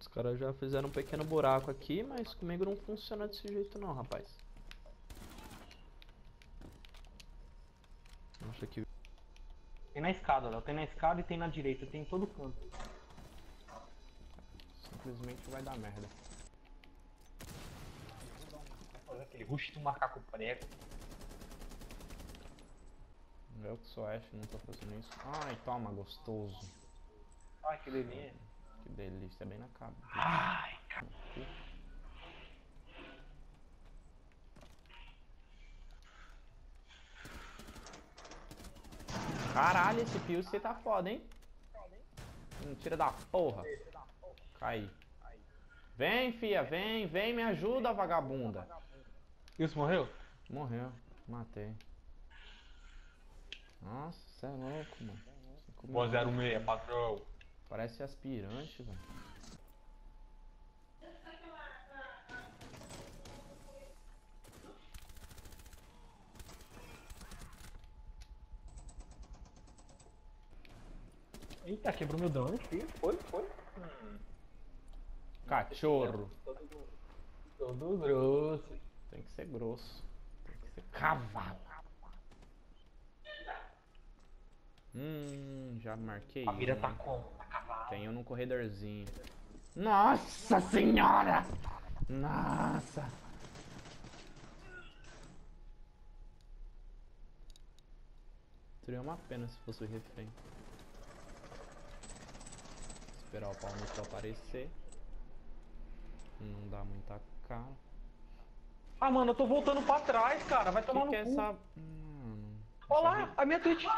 caras já fizeram um pequeno buraco aqui, mas comigo não funciona desse jeito não, rapaz. Acho que... Tem na escada, Léo. Tem na escada e tem na direita. Tem em todo canto. simplesmente vai dar merda. Olha aquele rush do macaco prego. Eu que sou Ash, não tô fazendo isso. Ai, toma, gostoso. Ai, que delícia. Que delícia, bem na cabeça. Ai, cara. Caralho, esse Pilce tá foda, hein? Mentira da porra. Cai. Vem, fia, vem, vem, me ajuda, vagabunda. Isso morreu? Morreu, matei. Nossa, cê é louco, mano. Boa 06, patrão. Parece aspirante, velho. Eita, quebrou meu drone, filho. Foi. Cachorro. Todo grosso. Tem que ser grosso. Tem que ser cavalo. Já marquei. A mira tá como? Tá cavalo. Tem um no corredorzinho. Nossa senhora! Nossa! Seria uma pena se fosse o refém. Esperar o Palmito aparecer. Não dá muita cara. Ah, mano, eu tô voltando pra trás, cara. Vai tomar no Que é cu. essa... Olha lá, a minha Twitch.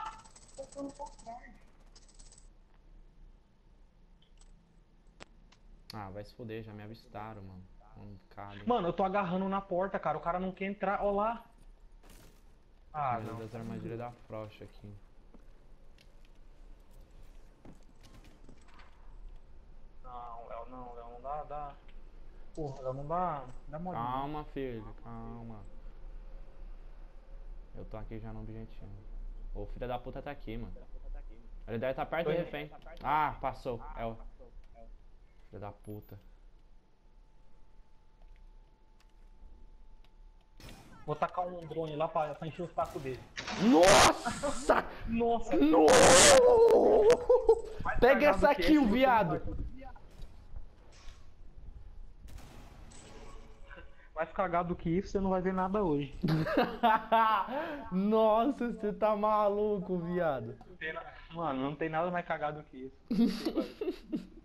Ah, vai se foder, já me avistaram, mano. Mano, eu tô agarrando na porta, cara. O cara não quer entrar. Olha lá. Ah, Medo não. das armadilhas da Frost aqui. Não, Léo, não dá. Porra, Léo, não dá. Dá molinho. Calma, filho, calma. Eu tô aqui já no objetivo. O filho da puta tá aqui, mano. Ele deve estar perto do refém. Ah, passou. É o filho da puta. Vou tacar um drone lá pra encher o saco dele. Nossa! Nossa! No! Pega essa kill, viado! Mais cagado que isso, você não vai ver nada hoje. Nossa, você tá maluco, viado. Mano, não tem nada mais cagado que isso.